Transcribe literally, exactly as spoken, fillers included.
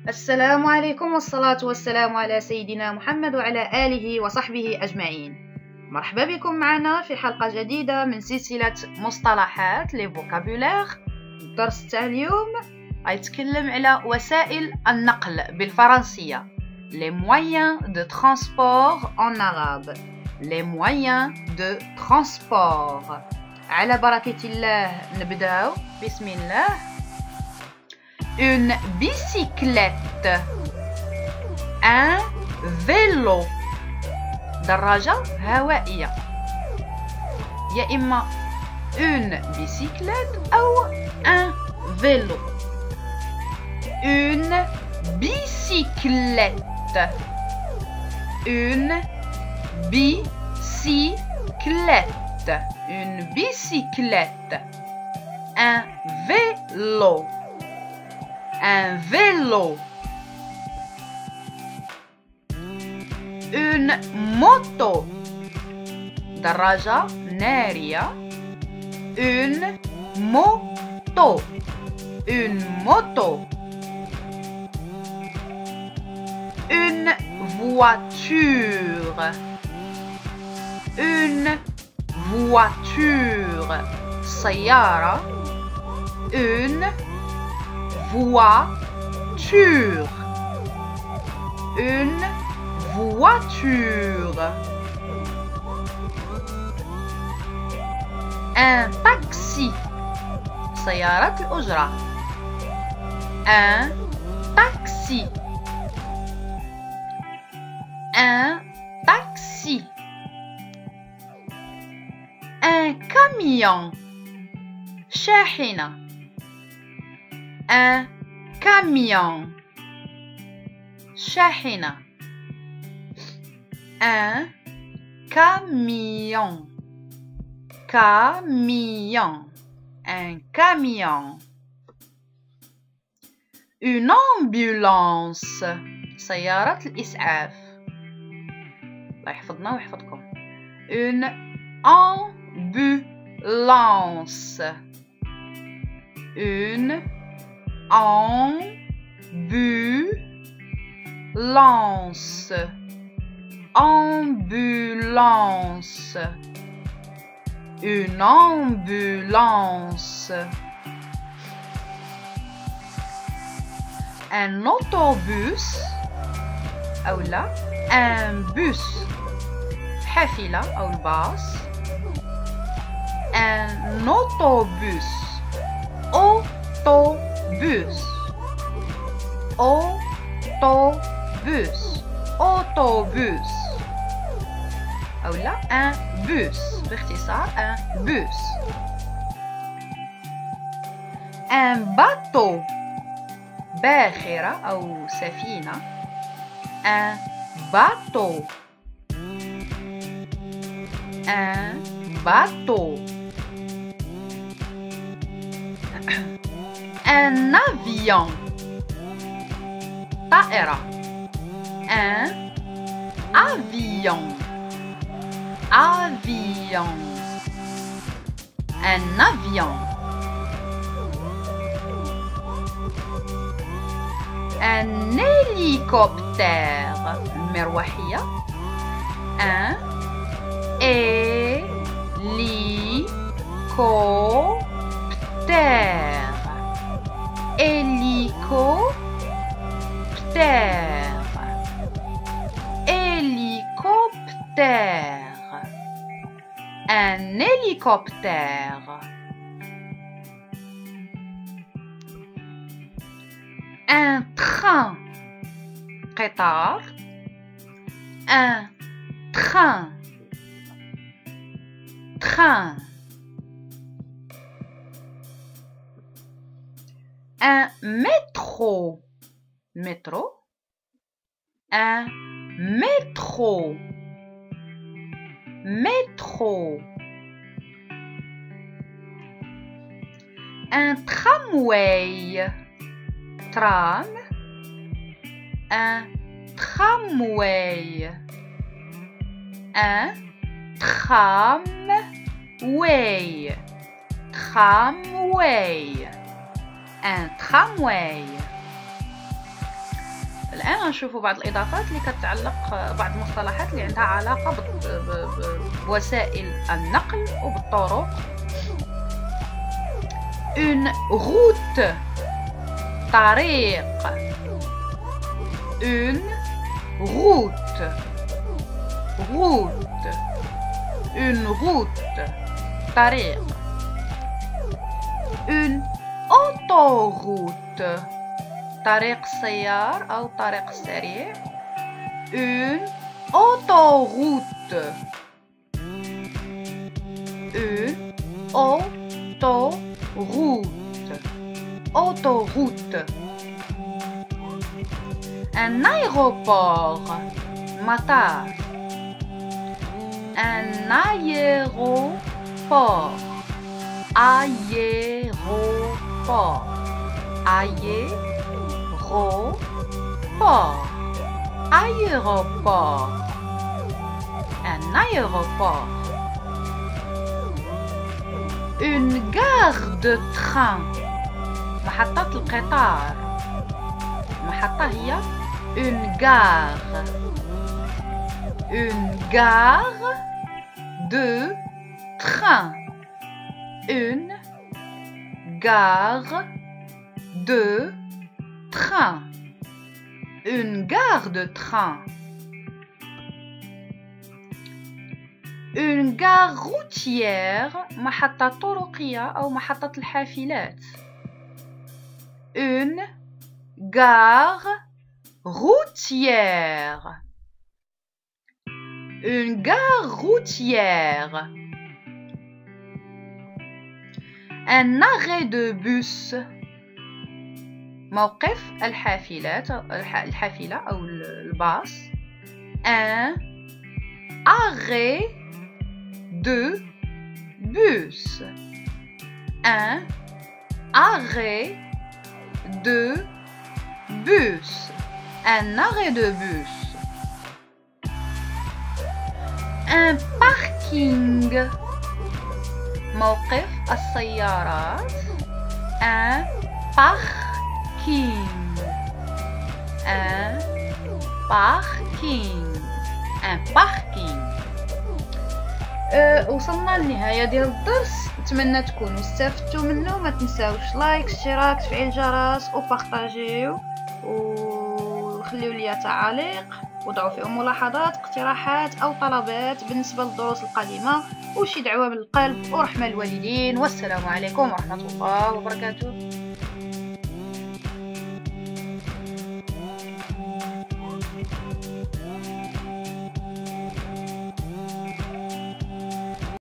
السلام عليكم والصلاة والسلام على سيدنا محمد وعلى آله وصحبه أجمعين. مرحبا بكم معنا في حلقة جديدة من سلسلة مصطلحات لي فوكابولير. الدرس تاع اليوم غيتكلم على وسائل النقل بالفرنسية les moyens de transport en arabe les moyens de transport. على بركة الله نبداو بسم الله. Une bicyclette, un vélo, دراجة هوائية. يا إما une bicyclette أو un vélo. Une bicyclette, une bicyclette, une bicyclette. Un vélo, un vélo. Une moto, دراجة نارية. Une moto, une moto. Une voiture, une voiture. سيارة. Une voiture, une voiture. Un taxi, سيارة الأجرة. Un taxi, un taxi. Un camion, شاحنة. Un camion, شاحنة. Un camion, camion, un camion. Une ambulance, سيارة الإسعاف. الله يحفظنا ويحفظكم. Une ambulance, une ambulance, ambulance, une ambulance. Un autobus أو لا un bus, حافلة أو الباص. Un autobus, autobus, autobus, autobus أو لا un bus باختصار un bus. Un bateau, باخرة أو سفينة. Un bateau, un bateau. Un avion, طائرة. Un avion, avion, un avion. Un hélicoptère, المروحية. Un hélicoptère, hélicoptère, hélicoptère. Un hélicoptère. Un train, قطار. Un train, train. Un métro, métro. Un métro, métro. Un tramway, tram. Un tramway, un tramway, tramway, un tramway. الآن غنشوفوا بعض الإضافات اللي كتعلق بعض المصطلحات اللي عندها علاقة بوسائل النقل وبالطرق. une route طريق une route route une route طريق une autoroute طريق السيار أو طريق السريع une autoroute une autoroute autoroute un aéroport مطار un aéroport aéroport aéroport aéroport un aéroport une gare de train محطة القطار محطة هي une gare une gare de train une gare de train une gare de train une gare routière محطة طرقية أو محطة الحافلات une gare routière une gare routière un arrêt de bus موقف الحافلات الحافلة أو الباص un arrêt de bus un arrêt de bus un arrêt de bus un parking موقف السيارات un parking un parking un parking أه وصلنا للنهاية ديال الدرس. نتمنى تكونوا استفدتوا منه. ما تنساوش لايك اشتراك تفعيل الجرس وبارطاجيو وخليو لي تعاليق وضعوا فيهم ملاحظات اقتراحات او طلبات بالنسبه للدروس القادمه وشي دعوه من القلب ورحمه الوالدين. والسلام عليكم ورحمه الله وبركاته.